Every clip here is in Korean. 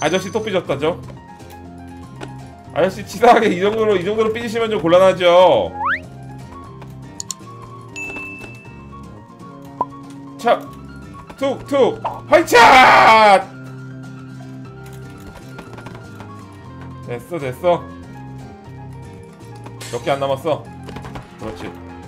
아저씨 또 삐졌다죠? 아저씨 치사하게 이 정도로 삐지시면 좀 곤란하죠. 차 툭툭 화이차. 됐어 몇 개 안 남았어. 그렇지.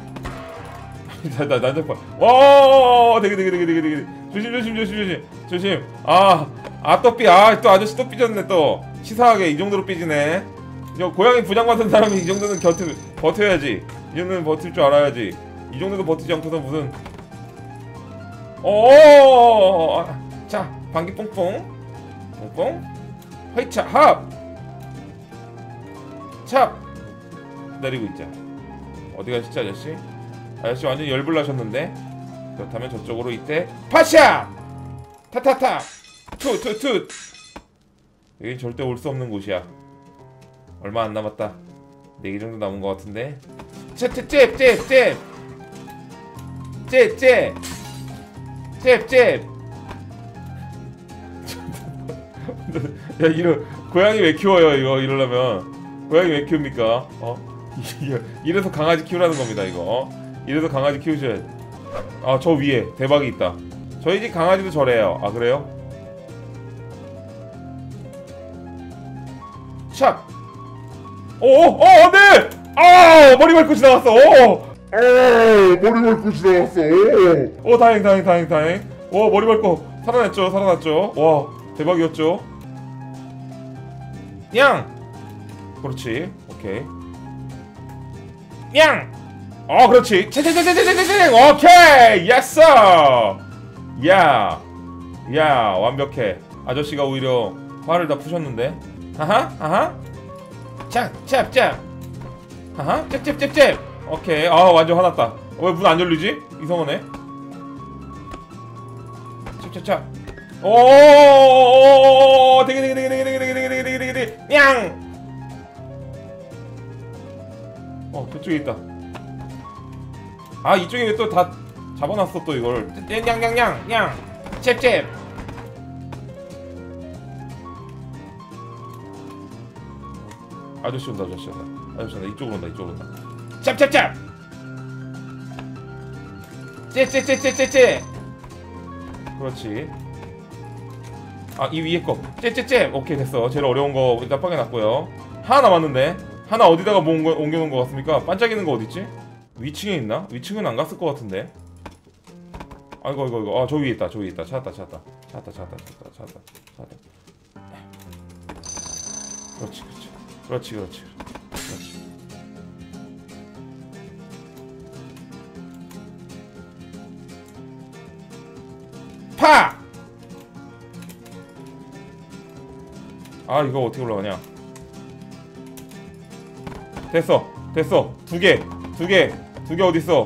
나 와 되게 조심. 또 삐. 또 아저씨 또 삐졌네. 또 치사하게 이 정도로 삐지네. 고양이 부장 같은 사람이 이 정도는 버텨야지. 이 정도는 버틸 줄 알아야지. 이 정도도 버티지 않고서 무슨. 자 방귀 뽕뽕 화이차 합 찹 기다리고 있자. 어디 가시지 아저씨? 아저씨 완전 열불 나셨는데. 그렇다면 저쪽으로 이때 파샤 타타타 투투투. 여긴 절대 올 수 없는 곳이야. 얼마 안 남았다. 4개 정도 남은 것 같은데. 잽 야 고양이 왜 키워요 이거 이러려면. 고양이 왜 키웁니까? 이래서 강아지 키우라는 겁니다 이거. 이래서 강아지 키우셔야 돼. 저 위에 대박이 있다. 저희 집 강아지도 저래요. 그래요? 샵. 네! 머리 밟고 지나갔어. 머리 밟고 지나갔어. 다행. 머리 밟고 살아났죠. 와, 대박이었죠. 냥. 그렇지. 오케이. 냥. 그렇지. 오케이. 예스. 야, 완벽해. 아저씨가 오히려 화를 다 푸셨는데. 하하. 짭. 하하. 짭. 오케이. 완전 화났다. 왜 문 안 열리지? 이상하네. 짭. 되게. 냥. 그쪽에 있다. 이쪽에 왜 또 다 잡아놨어 또 이걸. 냥. 잽. 아저씨 온다. 이쪽으로 온다. 짭. 짭. 그렇지. 이 위에 거. 짭. 오케이 됐어. 제일 어려운 거 일단 빠개놨고요. 하나 남았는데. 하나 어디다가 옮겨놓은 거 같습니까? 반짝이는 거 어딨지? 위층에 있나? 위층은 안 갔을 것 같은데. 아이고. 저 위에 있다. 찾았다. 그렇지. 파! 이거 어떻게 올라가냐? 됐어. 2개 어딨어?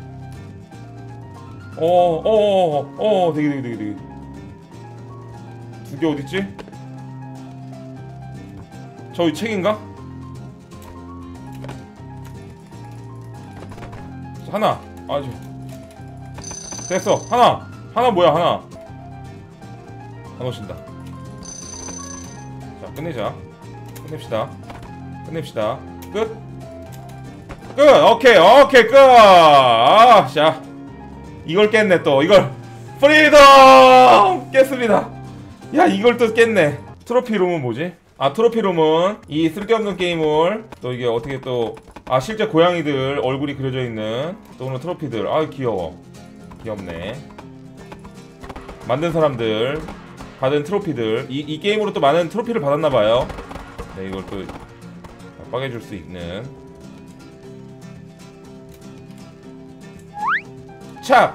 되게. 2개 어딨지? 저기 책인가? 하나. 됐어. 하나 뭐야 하나. 안 오신다. 자 끝냅시다. 끝. 오케이 끝. 자 이걸 깼네. 또 이걸 프리덤 깼습니다. 야 이걸 또 깼네. 트로피룸은 뭐지? 트로피룸은 이 쓸데없는 게임을 또 이게 어떻게 또 실제 고양이들 얼굴이 그려져 있는 또는 트로피들. 귀엽네. 만든 사람들 받은 트로피들. 이 게임으로 또 많은 트로피를 받았나봐요. 네, 이걸 또 빠개줄 수 있는. 찹!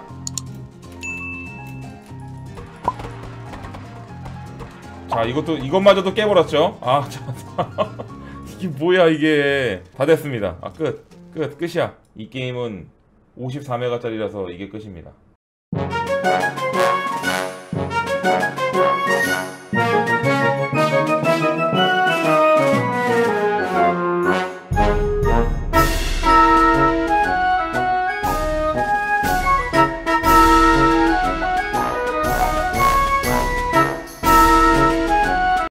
자 이것마저도 깨버렸죠. 이게 뭐야 이게. 다 됐습니다. 끝이야. 이 게임은 54메가짜리라서 이게 끝입니다.